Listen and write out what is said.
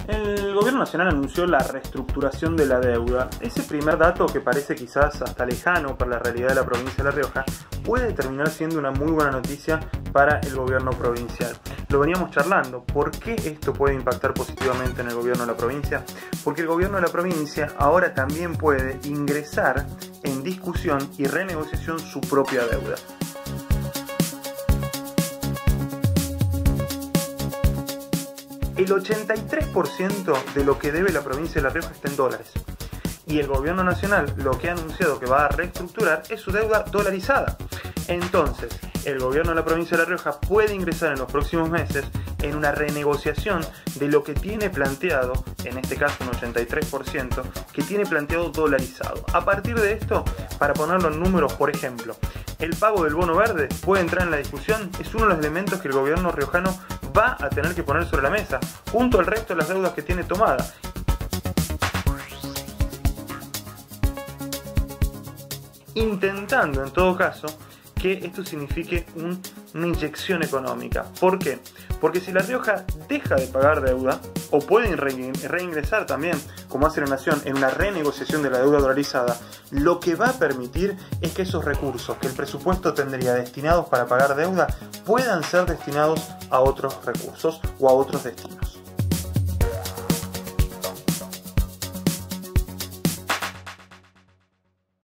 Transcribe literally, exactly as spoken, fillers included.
El gobierno nacional anunció la reestructuración de la deuda. Ese primer dato, que parece quizás hasta lejano para la realidad de la provincia de La Rioja, puede terminar siendo una muy buena noticia para el gobierno provincial. Lo veníamos charlando. ¿Por qué esto puede impactar positivamente en el gobierno de la provincia? Porque el gobierno de la provincia ahora también puede ingresar en discusión y renegociación su propia deuda. El ochenta y tres por ciento de lo que debe la provincia de La Rioja está en dólares. Y el gobierno nacional lo que ha anunciado que va a reestructurar es su deuda dolarizada. Entonces, el gobierno de la provincia de La Rioja puede ingresar en los próximos meses en una renegociación de lo que tiene planteado, en este caso un ochenta y tres por ciento, que tiene planteado dolarizado. A partir de esto, para ponerlo en números, por ejemplo, el pago del bono verde puede entrar en la discusión, es uno de los elementos que el gobierno riojano va a tener que poner sobre la mesa, junto al resto de las deudas que tiene tomadas. Intentando, en todo caso, que esto signifique un, una inyección económica. ¿Por qué? Porque si La Rioja deja de pagar deuda, o puede reingresar también, como hace la Nación, en una renegociación de la deuda dolarizada, lo que va a permitir es que esos recursos que el presupuesto tendría destinados para pagar deuda puedan ser destinados a otros recursos o a otros destinos.